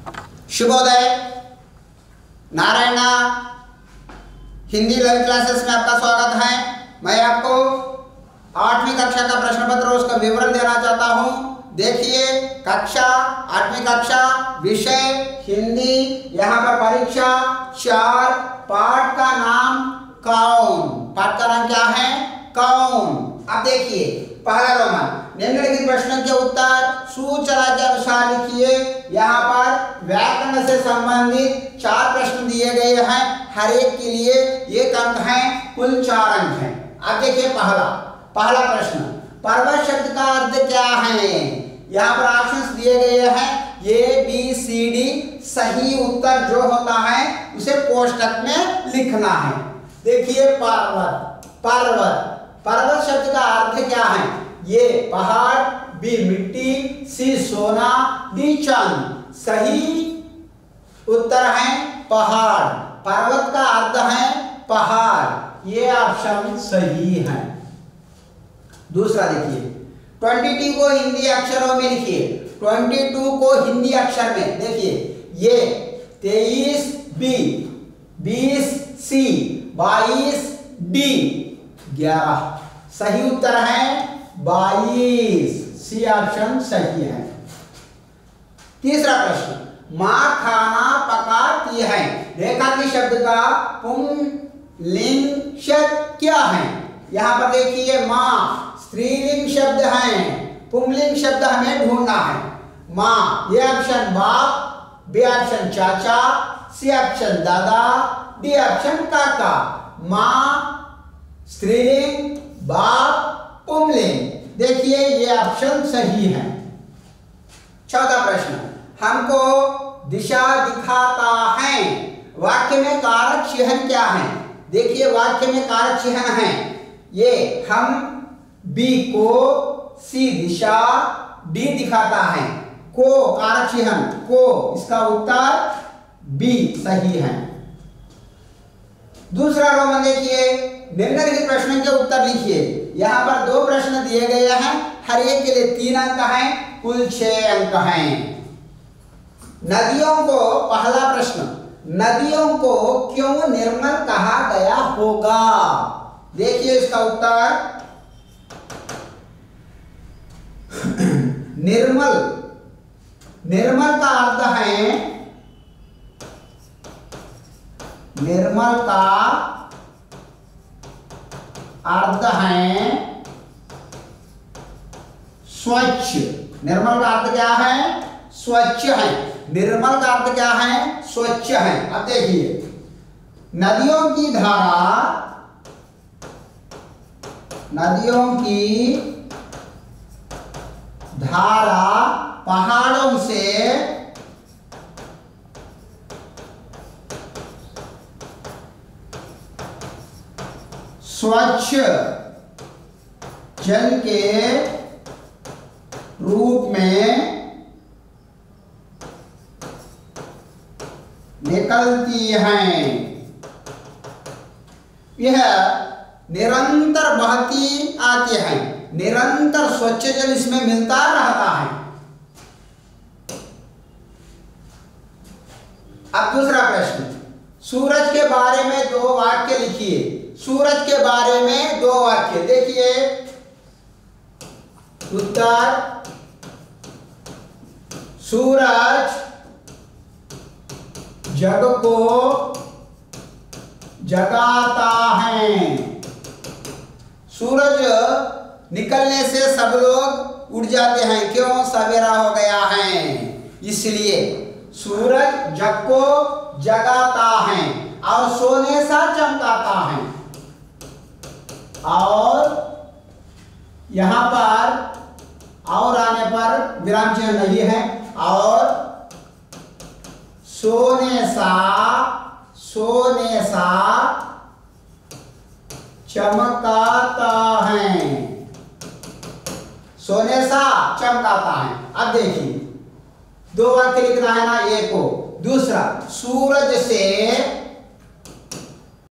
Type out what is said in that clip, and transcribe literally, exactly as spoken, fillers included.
शुभोदय। Narayana Hindi learning classes में आपका स्वागत है। मैं आपको आठवीं कक्षा का प्रश्न पत्र उसका विवरण देना चाहता हूं। देखिए, कक्षा आठवीं कक्षा, विषय हिंदी, यहाँ पर परीक्षा चार, पाठ का नाम कौन। पाठ का नाम क्या है? कौन। अब देखिए, पहला रोमन, निम्नलिखित प्रश्नों के उत्तर सूचना के अनुसार लिखिए। यहाँ पर व्याकरण से संबंधित चार प्रश्न दिए गए हैं, हर एक के लिए एक अंक है, कुल चार अंक हैं। अब देखिए, पहला पहला प्रश्न, पर्वत शब्द का अर्थ क्या है? यहाँ पर ऑप्शंस दिए गए हैं, ए बी सी डी। सही उत्तर जो होता है उसे कोष्टक में लिखना है। देखिए, पर्वत पर्वत पर्वत शब्द का अर्थ क्या है? ये पहाड़, बी मिट्टी, सी सोना, डी चांद। सही उत्तर है पहाड़। पर्वत का अर्थ है पहाड़, ये ऑप्शन सही है। दूसरा देखिए, बाईस को हिंदी अक्षरों में लिखिए। बाईस को हिंदी अक्षर में देखिए, ये तेईस बी, बीस सी, बाईस डी, ग्यारह। सही उत्तर है बाईस, सी ऑप्शन सही है। तीसरा प्रश्न, मां खाना पकाती है। रेखा के शब्द का पुंलिंग शब्द क्या है? यहां पर देखिए, मां स्त्रीलिंग शब्द है, पुंलिंग शब्द हमें ढूंढना है। मां, ये ऑप्शन बाप, बी ऑप्शन चाचा, सी ऑप्शन दादा, डी ऑप्शन काका। मां स्त्रीलिंग, बाप, पुंलिंग। देखिए, ये ऑप्शन सही है। चौथा प्रश्न, हमको दिशा दिखाता है। वाक्य में कारक चिह्न क्या है? देखिए, वाक्य में कारक चिह्न है, ये हम, बी को, सी दिशा, डी दिखाता है, को कारक चिह्न को, इसका उत्तर बी सही है। दूसरा रोमन देखिए, निम्नलिखित प्रश्न के उत्तर लिखिए। यहाँ पर दो प्रश्न दिए गए हैं, हर एक के लिए तीन अंक हैं, कुल छह अंक हैं। नदियों को, पहला प्रश्न, नदियों को क्यों निर्मल कहा गया होगा? देखिए, इसका उत्तर निर्मल, निर्मल का अर्थ है, निर्मल का अर्थ है स्वच्छ। निर्मल का अर्थ क्या है? स्वच्छ है। निर्मल का अर्थ क्या है? स्वच्छ है। अब देखिए, नदियों की धारा, नदियों की धारा पहाड़ों से स्वच्छ जल के रूप में निकलती हैं। यह निरंतर बहती आती है, निरंतर स्वच्छ जल इसमें मिलता रहता है। अब दूसरा प्रश्न, सूरज के बारे में दो वाक्य लिखिए। सूरज के बारे में दो वाक्य देखिए। उत्तर, सूरज जग को जगाता है। सूरज निकलने से सब लोग उठ जाते हैं, क्यों? सवेरा हो गया है, इसलिए सूरज जग को जगाता है और सोने सा चमकाता है। और यहां पर और आने पर विराम चिन्ह नहीं है। और सोने सा, सोने सा चमकाता है, सोने सा चमकाता है। अब देखिए, दो वाक्य लिखना है ना, एक को। दूसरा, सूरज से